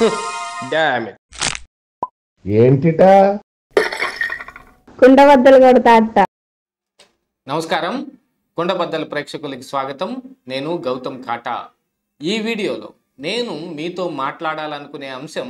Damn it. ఏంటిటా కుండబద్దలు కొడతా అత్త. నమస్కారం, కుండబద్దల ప్రేక్షకులకి స్వాగతం. నేను గౌతమ్ కాటా. ఈ వీడియోలో నేను మీతో మాట్లాడాలనుకునే అంశం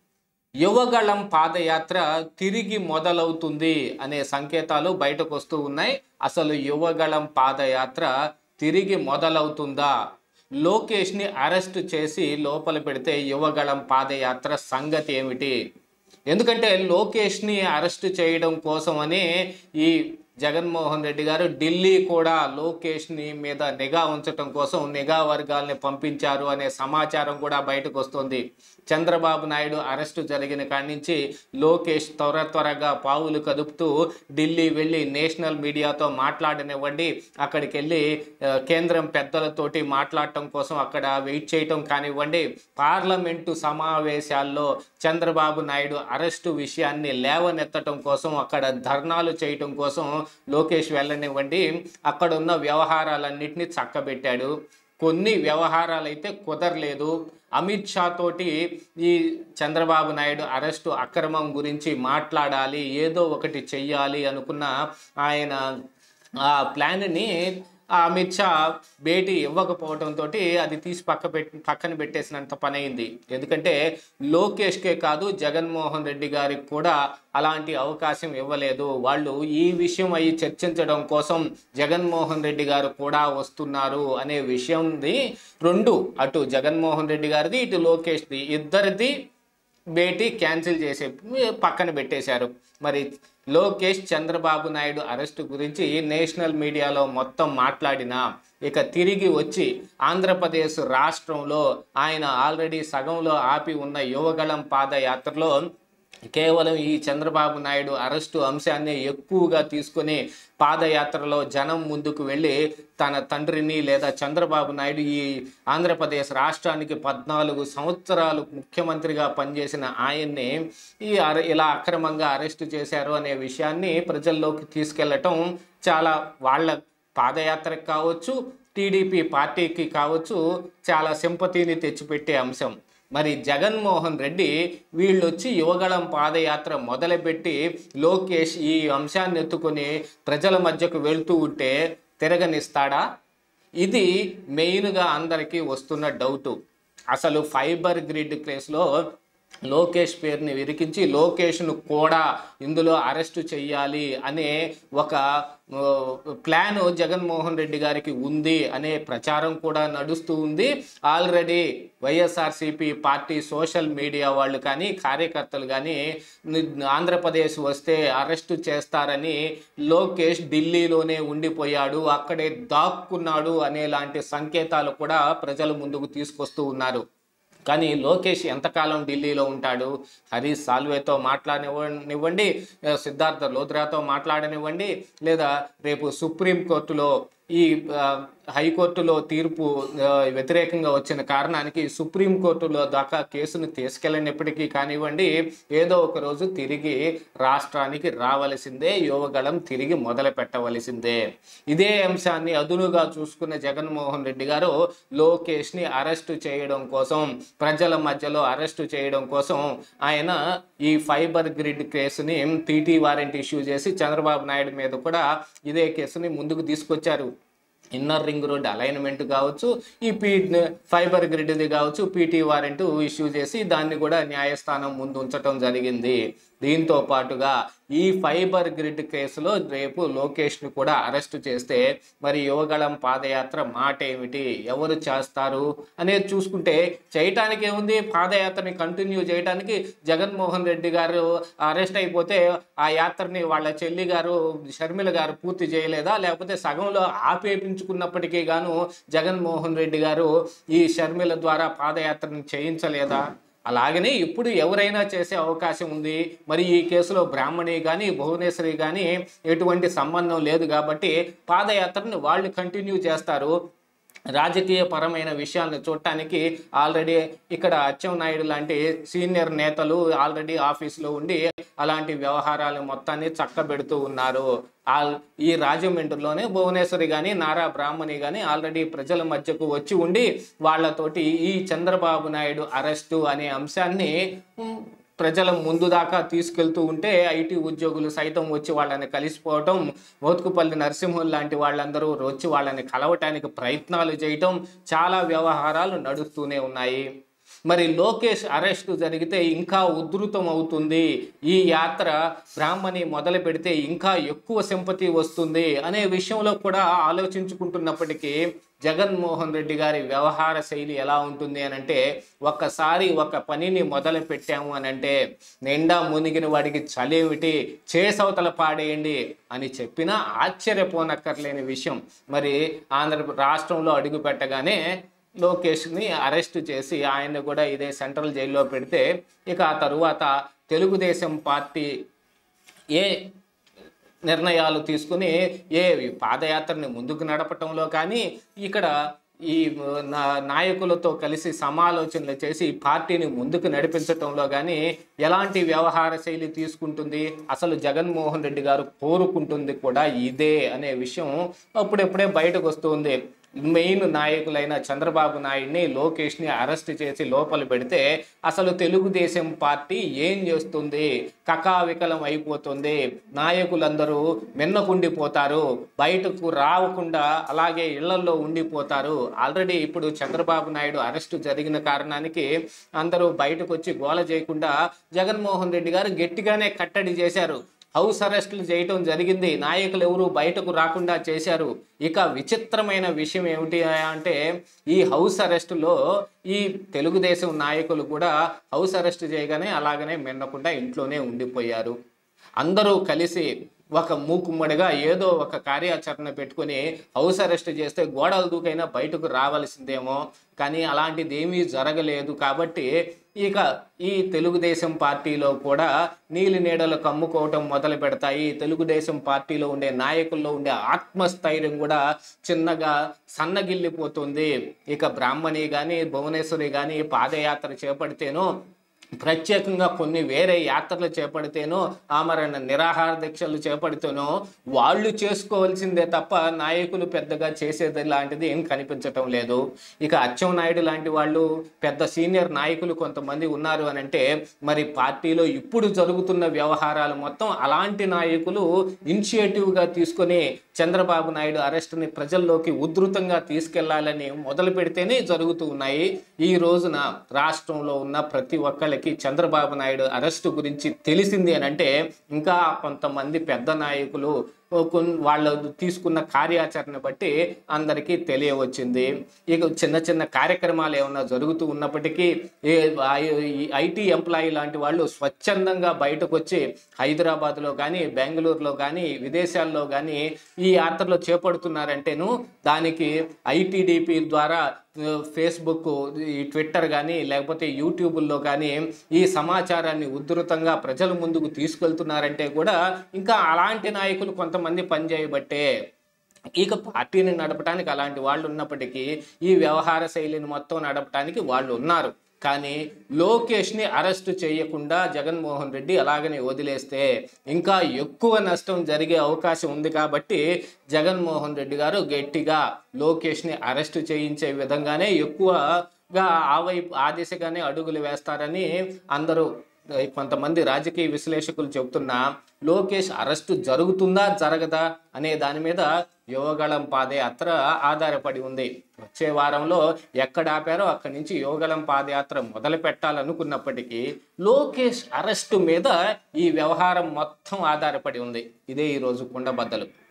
యువగళం పాదయాత్ర తిరిగి మొదలవుతుంది అనే సంకేతాలు బయటకు వస్తూ ఉన్నాయి. అసలు యువగళం పాదయాత్ర తిరిగి మొదలవుతుందా? లోకేష్ని అరెస్ట్ చేసి లోపల పెడితే యువగళం పాదయాత్ర సంగతి ఏమిటి? ఎందుకంటే లోకేష్ని అరెస్ట్ చేయడం కోసమని ఈ జగన్మోహన్ రెడ్డి గారు ఢిల్లీ కూడా లోకేష్ని మీద నిఘా ఉంచడం కోసం నిఘా వర్గాల్ని పంపించారు అనే సమాచారం కూడా బయటకు వస్తుంది. చంద్రబాబు నాయుడు అరెస్టు జరిగిన కాడి నుంచి లోకేష్ త్వరగా పావులు కదుపుతూ ఢిల్లీ వెళ్ళి నేషనల్ మీడియాతో మాట్లాడనివ్వండి, అక్కడికి వెళ్ళి కేంద్రం పెద్దలతోటి మాట్లాడటం కోసం అక్కడ వెయిట్ చేయటం కానివ్వండి, పార్లమెంటు సమావేశాల్లో చంద్రబాబు నాయుడు అరెస్టు విషయాన్ని లేవనెత్తడం కోసం అక్కడ ధర్నాలు చేయటం కోసం లోకేష్ వెళ్ళనివ్వండి, అక్కడ ఉన్న వ్యవహారాలన్నింటినీ చక్కబెట్టాడు. కొన్ని వ్యవహారాలు అయితే కుదరలేదు. అమిత్ షా తోటి ఈ చంద్రబాబు నాయుడు అరెస్టు అక్రమం గురించి మాట్లాడాలి, ఏదో ఒకటి చెయ్యాలి అనుకున్న ఆయన ఆ ప్లాన్ని అమిత్ షా భేటీ ఇవ్వకపోవడంతో అది తీసి పక్కన పెట్టేసినంత పని అయింది. ఎందుకంటే లోకేష్కే కాదు, జగన్మోహన్ రెడ్డి గారికి కూడా అలాంటి అవకాశం ఇవ్వలేదు. వాళ్ళు ఈ విషయం అయ్యి చర్చించడం కోసం జగన్మోహన్ రెడ్డి గారు కూడా వస్తున్నారు అనే విషయంది రెండు, అటు జగన్మోహన్ రెడ్డి గారిది ఇటు లోకేష్ది ఇద్దరిది భేటీ క్యాన్సిల్ చేసి పక్కన పెట్టేశారు. మరి లోకేష్ చంద్రబాబు నాయుడు అరెస్టు గురించి నేషనల్ మీడియాలో మొత్తం మాట్లాడినా ఇక తిరిగి వచ్చి ఆంధ్రప్రదేశ్ రాష్ట్రంలో ఆయన ఆల్రెడీ సగంలో ఆపి ఉన్న యువగళం పాదయాత్రలో కేవలం ఈ చంద్రబాబు నాయుడు అరెస్టు అంశాన్ని ఎక్కువగా తీసుకొని పాదయాత్రలో జనం ముందుకు వెళ్ళి తన తండ్రిని లేదా చంద్రబాబు నాయుడు ఈ ఆంధ్రప్రదేశ్ రాష్ట్రానికి 14 సంవత్సరాలు ముఖ్యమంత్రిగా పనిచేసిన ఆయన్ని ఇలా అక్రమంగా అరెస్టు చేశారు అనే విషయాన్ని ప్రజల్లోకి తీసుకెళ్లటం చాలా వాళ్ళ పాదయాత్రకు కావచ్చు, టీడీపీ పార్టీకి కావచ్చు చాలా సింపతిని తెచ్చిపెట్టే అంశం. మరి జగన్మోహన్ రెడ్డి వీళ్ళొచ్చి యువగళం పాదయాత్ర మొదలుపెట్టి లోకేష్ ఈ అంశాన్ని ఎత్తుకొని ప్రజల మధ్యకు వెళ్తూ ఉంటే తిరగనిస్తాడా? ఇది మెయిన్గా అందరికీ వస్తున్న డౌటు. అసలు ఫైబర్ గ్రిడ్ కేసులో లోకేష్ పేరుని విరికించి లోకేష్ను కూడా ఇందులో అరెస్టు చెయ్యాలి అనే ఒక ప్లాన్ జగన్మోహన్ రెడ్డి గారికి ఉంది అనే ప్రచారం కూడా నడుస్తూ ఉంది. Already YSRCP party social media వాళ్ళు కానీ కార్యకర్తలు కానీ ఆంధ్రప్రదేశ్ వస్తే అరెస్టు చేస్తారని లోకేష్ ఢిల్లీలోనే ఉండిపోయాడు, అక్కడే దాక్కున్నాడు అనేలాంటి సంకేతాలు కూడా ప్రజల ముందుకు తీసుకొస్తూ ఉన్నారు. కానీ లోకేష్ ఎంతకాలం ఢిల్లీలో ఉంటాడు? హరీష్ సాల్వేతో మాట్లాడనివ్వండి, సిద్ధార్థ లోద్రాతో మాట్లాడనివ్వండి, లేదా రేపు సుప్రీంకోర్టులో ఈ హైకోర్టులో తీర్పు వ్యతిరేకంగా వచ్చిన కారణానికి సుప్రీంకోర్టులో దాకా కేసును తీసుకెళ్ళినప్పటికీ కానివ్వండి, ఏదో ఒక రోజు తిరిగి రాష్ట్రానికి రావలసిందే, యువగళం తిరిగి మొదలు పెట్టవలసిందే. ఇదే అంశాన్ని అదునుగా చూసుకున్న జగన్మోహన్ రెడ్డి గారు లోకేష్ని అరెస్టు చేయడం కోసం, ప్రజల మధ్యలో అరెస్టు చేయడం కోసం ఆయన ఈ ఫైబర్ గ్రిడ్ కేసుని పీటీ వారెంట్ ఇష్యూ చేసి చంద్రబాబు నాయుడు మీద కూడా ఇదే కేసుని ముందుకు తీసుకొచ్చారు. ఇన్నర్ రింగ్ రోడ్ అలైన్మెంట్ కావచ్చు, ఈ ఫైబర్ గ్రిడ్ది కావచ్చు, పీటీ వారెంట్ ఇష్యూ చేసి దాన్ని కూడా న్యాయస్థానం ముందు ఉంచడం జరిగింది. దీంతో పాటుగా ఈ ఫైబర్ గ్రిడ్ కేసులో రేపు లోకేష్ను కూడా అరెస్టు చేస్తే మరి యువగళం పాదయాత్ర మాట ఏమిటి, ఎవరు చేస్తారు అనేది చూసుకుంటే చేయటానికి ఏముంది, పాదయాత్రని కంటిన్యూ చేయడానికి జగన్మోహన్ రెడ్డి గారు అరెస్ట్ అయిపోతే ఆ యాత్రని వాళ్ళ చెల్లి గారు షర్మిల గారు పూర్తి చేయలేదా? లేకపోతే సగంలో ఆపేపించుకున్నప్పటికీ గాను జగన్మోహన్ రెడ్డి గారు ఈ షర్మిల ద్వారా పాదయాత్రని చేయించలేదా? అలాగనే ఇప్పుడు ఎవరైనా చేసే అవకాశం ఉంది. మరి ఈ కేసులో బ్రాహ్మణి కానీ భువనేశ్వరి కానీ ఎటువంటి సంబంధం లేదు కాబట్టి పాదయాత్రని వాళ్ళు కంటిన్యూ చేస్తారు. రాజకీయ పరమైన విషయాలను చూడటానికి ఆల్రెడీ ఇక్కడ అచ్చెన్నాయుడు లాంటి సీనియర్ నేతలు ఆల్రెడీ ఆఫీస్లో ఉండి అలాంటి వ్యవహారాలు మొత్తాన్ని చక్కబెడుతూ ఉన్నారు. ఈ రాజమండ్రిలోనే భువనేశ్వరి కానీ నారా బ్రాహ్మణి కానీ ఆల్రెడీ ప్రజల మధ్యకు వచ్చి ఉండి వాళ్ళతోటి ఈ చంద్రబాబు నాయుడు అరెస్టు అనే అంశాన్ని ప్రజల ముందు దాకా తీసుకెళ్తూ ఉంటే ఐటీ ఉద్యోగులు సైతం వచ్చి వాళ్ళని కలిసిపోవటం, మోత్కుపల్లి నరసింహులు లాంటి వాళ్ళందరూ వచ్చి వాళ్ళని కలవటానికి ప్రయత్నాలు చేయటం, చాలా వ్యవహారాలు నడుస్తూనే ఉన్నాయి. మరి లోకేష్ అరెస్టు జరిగితే ఇంకా ఉధృతం అవుతుంది, ఈ యాత్ర బ్రాహ్మణి మొదలు పెడితే ఇంకా ఎక్కువ సింపతి వస్తుంది అనే విషయంలో కూడా ఆలోచించుకుంటున్నప్పటికీ జగన్మోహన్ రెడ్డి గారి వ్యవహార శైలి ఎలా ఉంటుంది అని అంటే, ఒక్కసారి ఒక పనిని మొదలు పెట్టాము అని అంటే నిండా మునిగిన వాడికి చలేమిటి, చేసవతల పాడేయండి అని చెప్పినా ఆశ్చర్యపోనక్కర్లేని విషయం. మరి ఆంధ్ర రాష్ట్రంలో అడుగు పెట్టగానే లోకేష్ని అరెస్ట్ చేసి ఆయన్ని కూడా ఇదే సెంట్రల్ జైల్లో పెడితే, ఇక ఆ తరువాత తెలుగుదేశం పార్టీ ఏ నిర్ణయాలు తీసుకుని ఏ పాదయాత్రని ముందుకు నడపటంలో కానీ, ఇక్కడ ఈ నాయకులతో కలిసి సమాలోచనలు చేసి పార్టీని ముందుకు నడిపించటంలో కానీ ఎలాంటి వ్యవహార శైలి తీసుకుంటుంది, అసలు జగన్మోహన్ రెడ్డి గారు కోరుకుంటుంది కూడా ఇదే అనే విషయం అప్పుడెప్పుడే బయటకు వస్తుంది. మెయిన్ నాయకులైన చంద్రబాబు నాయుడిని, లోకేష్ని అరెస్ట్ చేసి లోపల పెడితే అసలు తెలుగుదేశం పార్టీ ఏం చేస్తుంది, కకావికలం అయిపోతుంది, నాయకులందరూ మిన్నకుండిపోతారు, బయటకు రాకుండా అలాగే ఇళ్లలో ఉండిపోతారు. ఆల్రెడీ ఇప్పుడు చంద్రబాబు నాయుడు అరెస్టు జరిగిన కారణానికి అందరూ బయటకు వచ్చి గోల చేయకుండా జగన్మోహన్ రెడ్డి గారు గట్టిగానే కట్టడి చేశారు. హౌస్ అరెస్టులు చేయటం జరిగింది, నాయకులు ఎవరు బయటకు రాకుండా చేశారు. ఇక విచిత్రమైన విషయం ఏమిటి అంటే, ఈ హౌస్ అరెస్టులో ఈ తెలుగుదేశం నాయకులు కూడా హౌస్ అరెస్ట్ చేయగానే అలాగనే మిన్నకుండా ఇంట్లోనే ఉండిపోయారు. అందరూ కలిసి ఒక మూకుమ్మడిగా ఏదో ఒక కార్యాచరణ పెట్టుకుని హౌస్ అరెస్ట్ చేస్తే గోడలు దూకైనా బయటకు రావాల్సిందేమో, కానీ అలాంటిది ఏమీ జరగలేదు. కాబట్టి ఇక ఈ తెలుగుదేశం పార్టీలో కూడా నీలి నీడలు కమ్ముకోవటం మొదలు పెడతాయి. తెలుగుదేశం పార్టీలో ఉండే నాయకుల్లో ఉండే ఆత్మస్థైర్యం కూడా చిన్నగా సన్నగిల్లిపోతుంది. ఇక బ్రాహ్మణి కానీ భువనేశ్వరి కానీ పాదయాత్ర చేపడితేనో, ప్రత్యేకంగా కొన్ని వేరే యాత్రలు చేపడితేనో, ఆమరణ నిరాహార దీక్షలు చేపడితేనో వాళ్ళు చేసుకోవాల్సిందే తప్ప నాయకులు పెద్దగా చేసేది లాంటిది ఏం కనిపించటం లేదు. ఇక అచ్చెన్నాయుడు లాంటి వాళ్ళు పెద్ద సీనియర్ నాయకులు కొంతమంది ఉన్నారు అని అంటే, మరి పార్టీలో ఇప్పుడు జరుగుతున్న వ్యవహారాలు మొత్తం అలాంటి నాయకులు ఇనిషియేటివ్గా తీసుకొని చంద్రబాబు నాయుడు అరెస్టుని ప్రజల్లోకి ఉధృతంగా తీసుకెళ్లాలని మొదలు పెడితేనే జరుగుతూ ఉన్నాయి. ఈ రోజున రాష్ట్రంలో ఉన్న ప్రతి ఒక్కళ్ళకి చంద్రబాబు నాయుడు అరెస్టు గురించి తెలిసింది అని అంటే, ఇంకా కొంతమంది పెద్ద నాయకులు వాళ్ళు తీసుకున్న కార్యాచరణ బట్టి అందరికీ తెలియవచ్చింది. ఇక చిన్న చిన్న కార్యక్రమాలు ఏమన్నా జరుగుతూ ఉన్నప్పటికీ ఐటీ ఎంప్లాయీ లాంటి వాళ్ళు స్వచ్ఛందంగా బయటకు వచ్చి హైదరాబాద్లో కానీ బెంగళూరులో కానీ విదేశాల్లో కానీ ఈ యాత్రలో చేపడుతున్నారంటేను దానికి ఐటీడీపీ ద్వారా ఫేస్బుక్, ఈ ట్విట్టర్ కానీ లేకపోతే యూట్యూబుల్లో కానీ ఈ సమాచారాన్ని ఉధృతంగా ప్రజల ముందుకు తీసుకెళ్తున్నారంటే కూడా ఇంకా అలాంటి నాయకులు కొంతమంది పనిచేయబట్టే. ఇక పార్టీని నడపడానికి అలాంటి వాళ్ళు ఉన్నప్పటికీ ఈ వ్యవహార శైలిని మొత్తం నడపడానికి వాళ్ళు ఉన్నారు. కానీ లోకేష్ని అరెస్టు చేయకుండా జగన్మోహన్ రెడ్డి అలాగనే వదిలేస్తే ఇంకా ఎక్కువ నష్టం జరిగే అవకాశం ఉంది. కాబట్టి జగన్మోహన్ రెడ్డి గారు గట్టిగా లోకేష్ని అరెస్టు చేయించే విధంగానే ఎక్కువగా ఆ దిశగానే అడుగులు వేస్తారని అందరూ కొంతమంది రాజకీయ విశ్లేషకులు చెబుతున్నా, లోకేష్ అరెస్టు జరుగుతుందా జరగదా అనే దాని మీద యువగళం పాదయాత్ర ఆధారపడి ఉంది. వచ్చే వారంలో ఎక్కడ ఆపారో అక్కడి నుంచి యువగళం పాదయాత్ర మొదలు పెట్టాలనుకున్నప్పటికీ లోకేష్ అరెస్టు మీద ఈ వ్యవహారం మొత్తం ఆధారపడి ఉంది. ఇదే ఈరోజు కుండబద్దలు.